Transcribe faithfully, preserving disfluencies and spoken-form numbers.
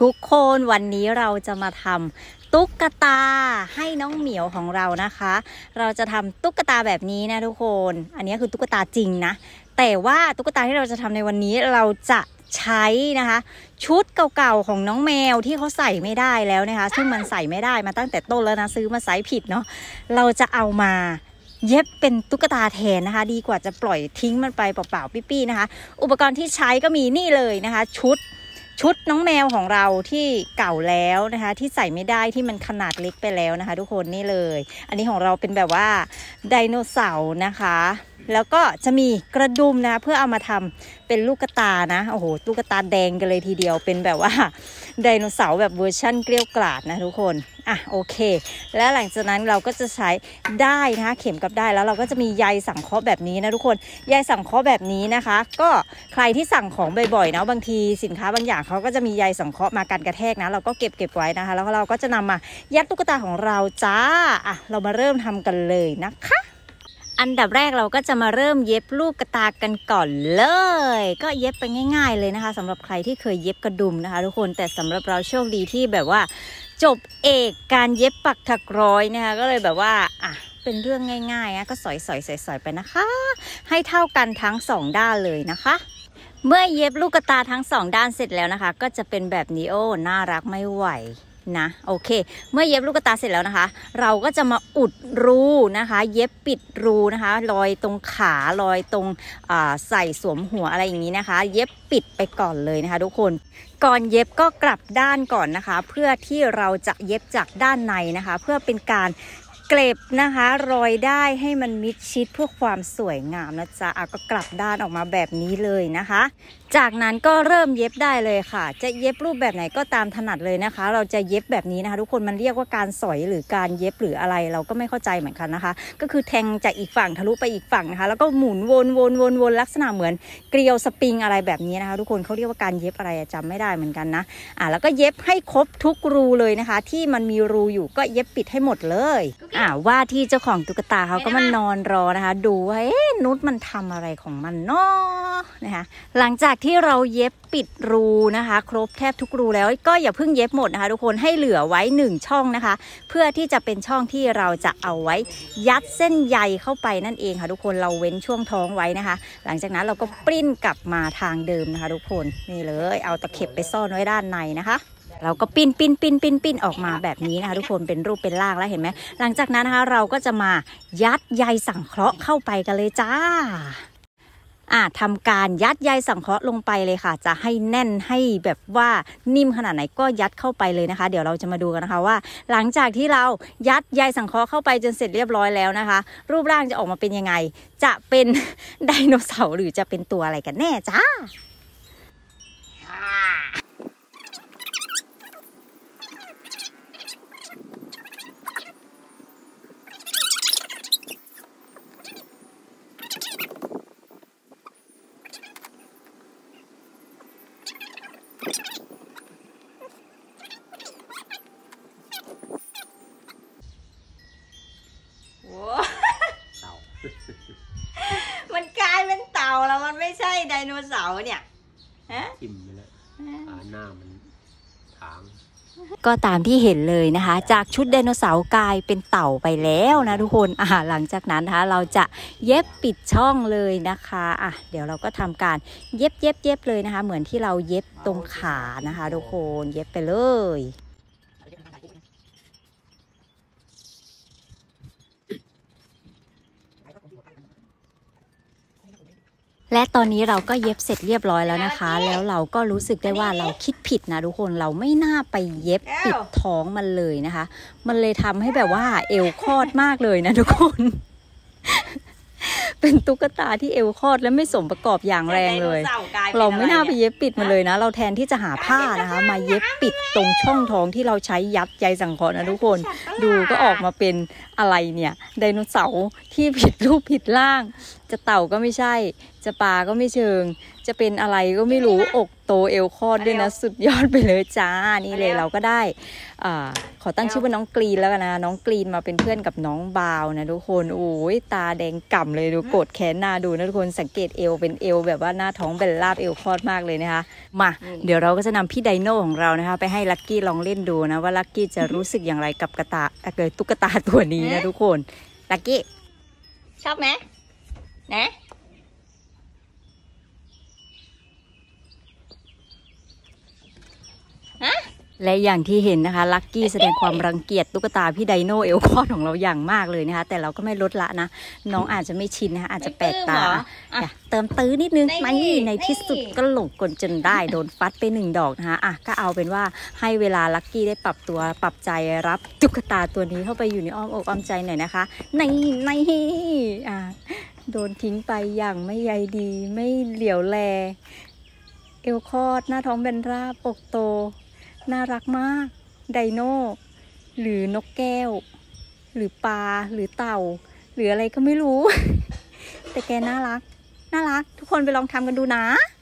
ทุกคนวันนี้เราจะมาทำตุ๊กตาให้น้องเหมียวของเรานะคะเราจะทำตุ๊กตาแบบนี้นะทุกคนอันนี้คือตุ๊กตาจริงนะแต่ว่าตุ๊กตาที่เราจะทำในวันนี้เราจะใช้นะคะชุดเก่าๆของน้องแมวที่เขาใส่ไม่ได้แล้วนะคะซึ่งมันใส่ไม่ได้มาตั้งแต่ต้นแล้วนะซื้อมาไซส์ผิดเนาะเราจะเอามาเย็บเป็นตุ๊กตาแทนนะคะดีกว่าจะปล่อยทิ้งมันไปเปล่าๆปี้ๆนะคะอุปกรณ์ที่ใช้ก็มีนี่เลยนะคะชุดชุดน้องแมวของเราที่เก่าแล้วนะคะที่ใส่ไม่ได้ที่มันขนาดเล็กไปแล้วนะคะทุกคนนี่เลยอันนี้ของเราเป็นแบบว่าไดโนเสาร์นะคะแล้วก็จะมีกระดุมนะเพื่อเอามาทำเป็นลูกตานะโอ้โหลูกตาแดงกันเลยทีเดียวเป็นแบบว่าไดโนเสาร์แบบเวอร์ชั่นเกลี้ยกล่อมนะทุกคนอ่ะโอเคแล้วหลังจากนั้นเราก็จะใช้ได้นะคะเข็มกับได้แล้วเราก็จะมีใยสังเคราะห์แบบนี้นะทุกคนใยสังเคราะห์แบบนี้นะคะก็ใครที่สั่งของบ่อยๆนะบางทีสินค้าบางอย่างเขาก็จะมีใยสังเคราะห์มากันกระแทกนะเราก็เก็บเก็บไว้นะคะแล้วเราก็จะนำมายัดตุ๊กตาของเราจ้าอ่ะเรามาเริ่มทำกันเลยนะคะอันดับแรกเราก็จะมาเริ่มเย็บลูกกระตากันก่อนเลยก็เย็บไปง่ายๆเลยนะคะสำหรับใครที่เคยเย็บกระดุมนะคะทุกคนแต่สำหรับเราโชคดีที่แบบว่าจบเอกการเย็บปักถักร้อยนะคะก็เลยแบบว่าอ่ะเป็นเรื่องง่ายๆนะก็สอยๆๆๆไปนะคะให้เท่ากันทั้งสองด้านเลยนะคะเมื่อเย็บลูกกระตาทั้งสองด้านเสร็จแล้วนะคะก็จะเป็นแบบนี้โอ้น่ารักไม่ไหวนะโอเคเมื่อเย็บลูกตาเสร็จแล้วนะคะเราก็จะมาอุดรูนะคะเย็บปิดรูนะคะรอยตรงขารอยตรงใส่สวมหัวอะไรอย่างนี้นะคะเย็บปิดไปก่อนเลยนะคะทุกคนก่อนเย็บก็กลับด้านก่อนนะคะเพื่อที่เราจะเย็บจากด้านในนะคะเพื่อเป็นการเกล็บนะคะรอยได้ให้มันมิดชิดเพื่อความสวยงามนะจ๊ะก็กลับด้านออกมาแบบนี้เลยนะคะจากนั้นก็เริ่มเย็บได้เลยค่ะจะเย็บรูปแบบไหนก็ตามถนัดเลยนะคะเราจะเย็บแบบนี้นะคะทุกคนมันเรียกว่าการสอยหรือการเย็บหรืออะไรเราก็ไม่เข้าใจเหมือนกันนะคะก็คือแทงจากอีกฝั่งทะลุไปอีกฝั่งนะคะแล้วก็หมุนวนวนวนวนลักษณะเหมือนเกลียวสปริงอะไรแบบนี้นะคะทุกคนเขาเรียกว่าการเย็บอะไรจำไม่ได้เหมือนกันนะอ่าแล้วก็เย็บให้ครบทุกรูเลยนะคะที่มันมีรูอยู่ก็เย็บปิดให้หมดเลยอ่าว่าที่เจ้าของตุ๊กตาเขาก็มานอนรอนะคะดูว่าเอ๊ะนุชมันทำอะไรของมันเนาะนะคะหลังจากที่เราเย็บปิดรูนะคะครบแทบทุกรูแล้วก็อย่าเพิ่งเย็บหมดนะคะทุกคนให้เหลือไว้หนึ่งช่องนะคะเพื่อที่จะเป็นช่องที่เราจะเอาไว้ยัดเส้นใยเข้าไปนั่นเองค่ะทุกคนเราเว้นช่วงท้องไว้นะคะหลังจากนั้นเราก็ปริ้นกลับมาทางเดิมนะคะทุกคนนี่เลยเอาตะเข็บไปซ่อนไว้ด้านในนะคะเราก็ปิ้นปิ้นปิ้นปิ้นปิ้นออกมาแบบนี้นะคะทุกคนเป็นรูปเป็นร่างแล้วเห็นไหมหลังจากนั้นนะคะเราก็จะมายัดใยสังเคราะห์เข้าไปกันเลยจ้าอ่ะทำการยัดใยสังเคราะห์ลงไปเลยค่ะจะให้แน่นให้แบบว่านิ่มขนาดไหนก็ยัดเข้าไปเลยนะคะเดี๋ยวเราจะมาดูกันนะคะว่าหลังจากที่เรายัดใยสังเคราะห์เข้าไปจนเสร็จเรียบร้อยแล้วนะคะรูปร่างจะออกมาเป็นยังไงจะเป็นไดโนเสาร์หรือจะเป็นตัวอะไรกันแน่จ้ามันกลายเป็นเต่าแล้วมันไม่ใช่ไดโนเสาร์เนี่ยฮะทิ่มไปแล้วขาหน้ามันถางก็ตามที่เห็นเลยนะคะจากชุดไดโนเสาร์กลายเป็นเต่าไปแล้วนะทุกคนอ่าหลังจากนั้นนะคะเราจะเย็บปิดช่องเลยนะคะอ่ะเดี๋ยวเราก็ทำการเย็บเย็บเย็บเลยนะคะเหมือนที่เราเย็บตรงขานะคะทุกคนเย็บไปเลยและตอนนี้เราก็เย็บเสร็จเรียบร้อยแล้วนะคะแล้วเราก็รู้สึกได้ว่าเราคิดผิดนะทุกคนเราไม่น่าไปเย็บปิดท้องมันเลยนะคะมันเลยทำให้แบบว่าเอวคลอดมากเลยนะทุกคนเป็นตุ๊กตาที่เอวคลอดและไม่สมประกอบอย่างแรงเลยเราไม่น่าไปเย็บปิดมันเลยนะเราแทนที่จะหาผ้านะคะมาเย็บปิดตรงช่องท้องที่เราใช้ยัดใยสังเคราะห์นะทุกคนดูก็ออกมาเป็นอะไรเนี่ยไดโนเสาร์ที่ผิดรูปผิดร่างจะเต่าก็ไม่ใช่จะปลาก็ไม่เชิงจะเป็นอะไรก็ไม่รู้อกโตเอวคลอดด้วยนะสุดยอดไปเลยจ้านี่เลยเราก็ได้อ่าขอตั้งชื่อว่าน้องกรีนแล้วกันนะน้องกรีนมาเป็นเพื่อนกับน้องบาวนะทุกคนโอ้ยตาแดงก่ำเลยดูโกรธแค้นหน้าดูนะทุกคนสังเกตเอวเป็นเอวแบบว่าหน้าท้องเป็นลาบเอวคลอดมากเลยนะคะมาเดี๋ยวเราก็จะนำพี่ไดโน่ของเรานะคะไปให้ลักกี้ลองเล่นดูนะว่าลักกี้จะรู้สึกอย่างไรกับกระตาเกิดตุ๊กตาตัวนี้นะทุกคนลักกี้ชอบไหมนะและอย่างที่เห็นนะคะลักกี้แสดงความรังเกียจตุ๊กตาพี่ไดโนเอลคอดของเราอย่างมากเลยนะคะแต่เราก็ไม่ลดละนะน้องอาจจะไม่ชินนะคะอาจจะแปลกตาเติมตื้อนิดนึงมานี่ในที่สุดก็หลงกลจนได้โดนฟัดไปหนึ่งดอกนะคะอ่ะก็เอาเป็นว่าให้เวลาลักกี้ได้ปรับตัวปรับใจรับตุ๊กตาตัวนี้เข้าไปอยู่ในอ้อมอกอ้อมใจหน่อยนะคะในในอ่ะโดนทิ้งไปอย่างไม่ใยดีไม่เหลียวแลเอลคอดหน้าท้องเป็นราบอกโตน่ารักมากไดโน่หรือนกแก้วหรือปลาหรือเต่าหรืออะไรก็ไม่รู้ แต่แกน่ารักน่ารักทุกคนไปลองทำกันดูนะ